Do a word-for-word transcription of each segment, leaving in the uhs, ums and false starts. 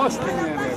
Πώς την είναι.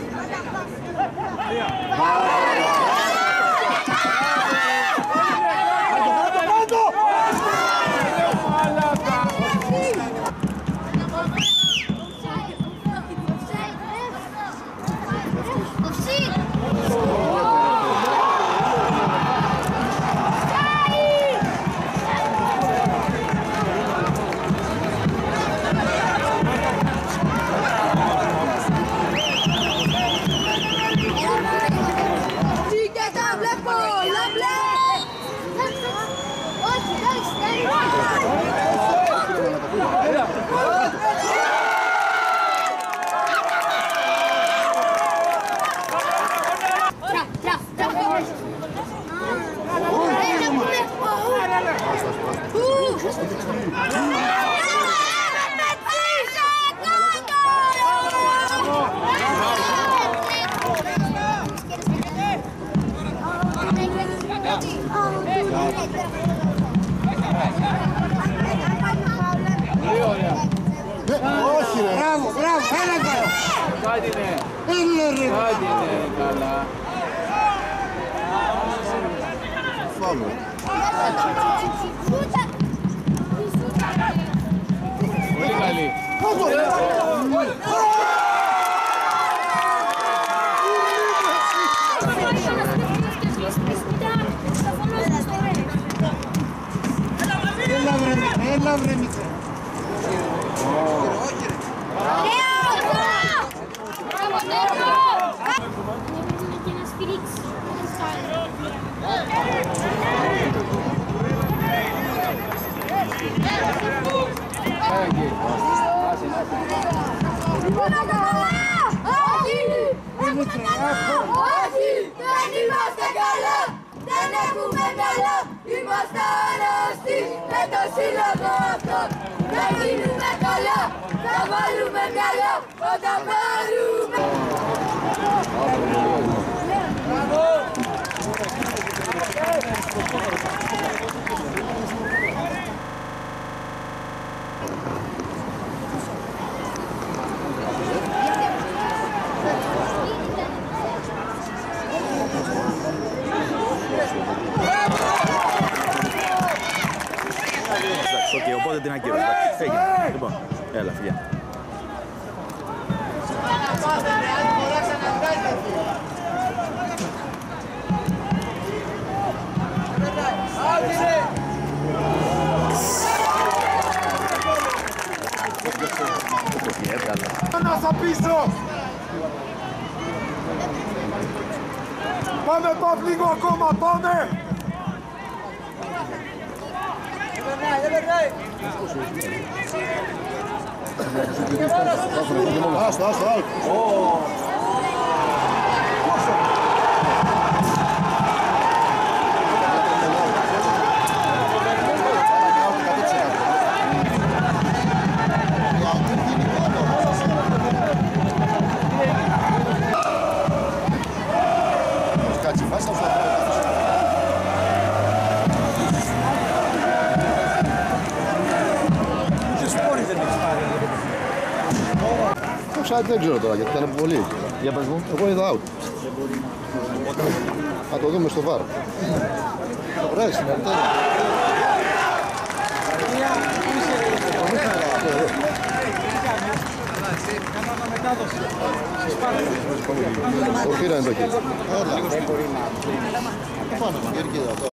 Όχι ρε! Μπράβο, μπράβο, έλα καλά! Κάτι είναι. Έλα ρε! Κάτι είναι καλά. Φάμε. Πολύ καλή. Έλα βρε, έλα βρε μικρέ. Όχι, δεν είμαστε καλά, δεν έχουμε μυαλό, είμαστε άρρωστοι με το σύλλογο αυτό. Δεν γίνουμε καλά, θα βάλουμε μυαλό όταν πάρουμε. Οκ, οπότε την ακύρω. Φύγε. Λοιπόν, έλα, φύγε. Ανάσα πίσω! Πάμε Παύ λίγο ακόμα, πάμε! Άστο, άστο, άστο! Offside δεν ξέρω τώρα γιατί ήταν πολύ. Για πες μου. Εγώ είδα out. Θα το δούμε στο βαρ. Ωραία, συγχαρητήρια. Το πήραν το χέρι. Έλα. Δεν μπορεί να...